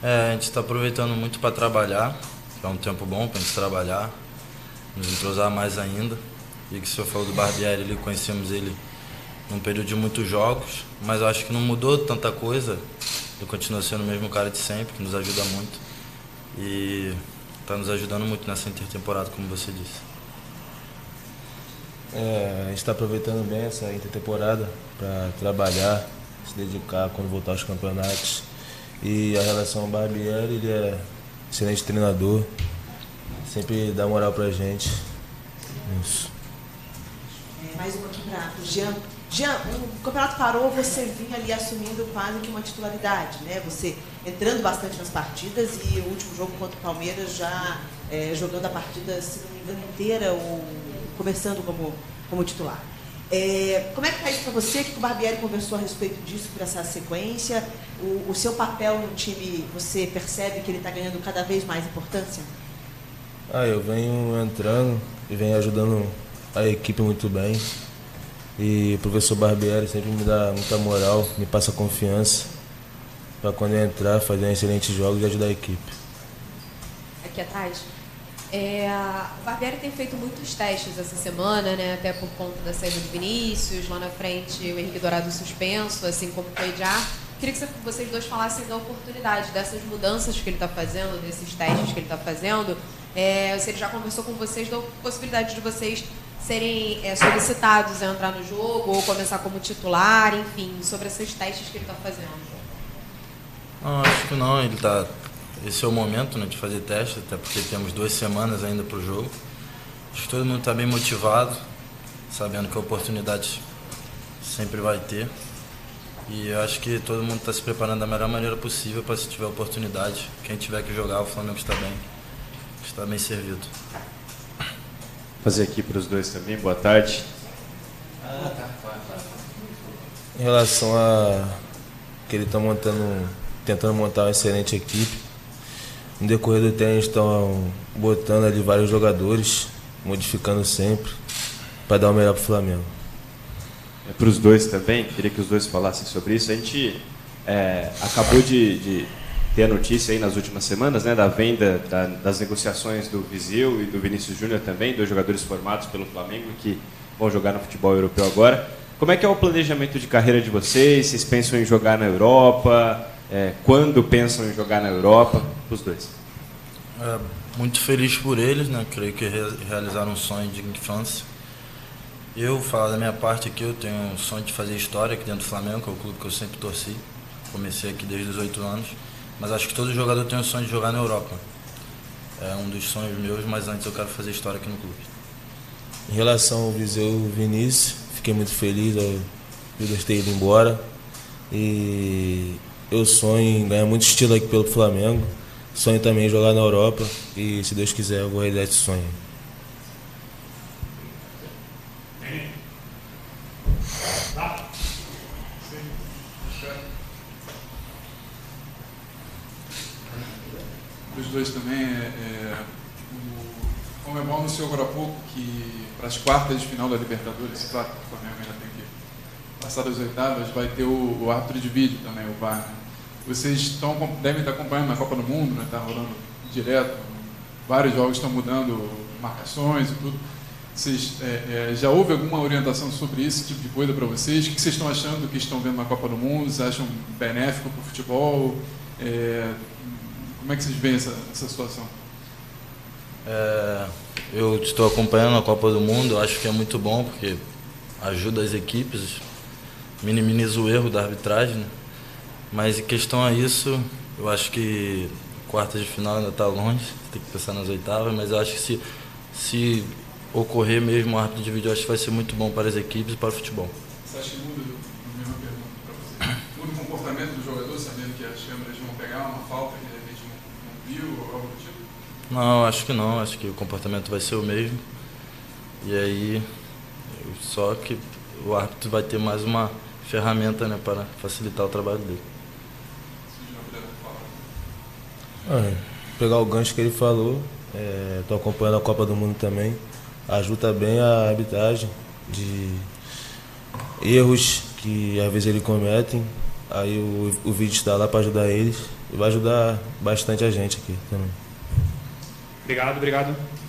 A gente está aproveitando muito para trabalhar, que é um tempo bom para a gente trabalhar, nos entrosar mais ainda. E que o senhor falou do Barbieri, conhecemos ele num período de muitos jogos, mas eu acho que não mudou tanta coisa. Ele continua sendo o mesmo cara de sempre, que nos ajuda muito. E está nos ajudando muito nessa intertemporada, como você disse. A gente está aproveitando bem essa intertemporada para trabalhar, se dedicar quando voltar aos campeonatos. E a relação ao Barbieri, ele é excelente treinador, sempre dá moral pra gente. Isso. Mais uma aqui para o Jean. Jean, o campeonato parou, você vinha ali assumindo quase que uma titularidade, né? Você entrando bastante nas partidas e o último jogo contra o Palmeiras já jogando a partida, se não me engano, inteira ou começando como titular. Como é que está isso para você? Que o Barbieri conversou a respeito disso, por essa sequência? O seu papel no time, você percebe que ele está ganhando cada vez mais importância? Eu venho entrando e venho ajudando a equipe muito bem. E o professor Barbieri sempre me dá muita moral, me passa confiança para quando eu entrar, fazer excelentes jogos e ajudar a equipe. Aqui atrás. O Barbieri tem feito muitos testes essa semana, né? Até por conta da saída do Vinícius, lá na frente o Henrique Dourado suspenso, assim como o Edjar. Queria que vocês dois falassem da oportunidade, dessas mudanças que ele está fazendo, desses testes que ele está fazendo. Se ele já conversou com vocês da possibilidade de vocês serem solicitados a entrar no jogo ou começar como titular, enfim, sobre esses testes que ele está fazendo. Não, acho que não, esse é o momento, né, de fazer teste, até porque temos 2 semanas ainda para o jogo. Acho que todo mundo está bem motivado, sabendo que a oportunidade sempre vai ter. E eu acho que todo mundo está se preparando da melhor maneira possível para, se tiver oportunidade, quem tiver que jogar, o Flamengo está bem servido. Fazer aqui para os dois também, boa tarde. Em relação a que ele está tentando montar uma excelente equipe, no decorrer do tempo estão botando ali vários jogadores, modificando sempre, para dar o melhor para o Flamengo. Para os dois também, queria que os dois falassem sobre isso. A gente acabou de ter a notícia aí nas últimas semanas, né, da venda das negociações do Viseu e do Vinícius Júnior também, 2 jogadores formados pelo Flamengo que vão jogar no futebol europeu agora. Como é que é o planejamento de carreira de vocês? Vocês pensam em jogar na Europa? Quando pensam em jogar na Europa? Os dois. Muito feliz por eles, né? Creio que realizaram um sonho de infância. Eu, falar da minha parte aqui, eu tenho um sonho de fazer história aqui dentro do Flamengo, que é o clube que eu sempre torci. Comecei aqui desde os 8 anos, mas acho que todo jogador tem o sonho de jogar na Europa. É um dos sonhos meus, mas antes eu quero fazer história aqui no clube. Em relação ao Viseu e Vinícius, fiquei muito feliz ao Judas ter ido embora. E eu sonho em ganhar muito estilo aqui pelo Flamengo. Sonho também em jogar na Europa e, se Deus quiser, eu vou realizar esse sonho. Os dois também. O Conmebol anunciou agora há pouco que para as quartas de final da Libertadores, claro que o Flamengo ainda tem que passar das oitavas, vai ter o árbitro de vídeo também, o VAR. Vocês devem estar acompanhando na Copa do Mundo, né? Está rolando direto, vários jogos estão mudando marcações e tudo. Vocês, já houve alguma orientação sobre esse tipo de coisa para vocês? O que vocês estão achando do que estão vendo na Copa do Mundo? Vocês acham benéfico para o futebol? Como é que vocês veem essa situação? Eu estou acompanhando a Copa do Mundo, eu acho que é muito bom, porque ajuda as equipes, minimiza o erro da arbitragem, né? Mas em questão a isso, eu acho que quartas de final ainda está longe, tem que pensar nas oitavas, mas eu acho que se ocorrer mesmo o árbitro de vídeo, eu acho que vai ser muito bom para as equipes e para o futebol. Você acha que muda, a mesma pergunta para você, muda o comportamento do jogador, sabendo que as câmeras vão pegar uma falta que de repente não viu ou algo do tipo? Não, acho que não, acho que o comportamento vai ser o mesmo. E aí, só que o árbitro vai ter mais uma ferramenta, né, para facilitar o trabalho dele. Pegar o gancho que ele falou, estou acompanhando a Copa do Mundo também, ajuda bem a arbitragem de erros que às vezes eles cometem, aí o vídeo está lá para ajudar eles vai ajudar bastante a gente aqui também. Obrigado.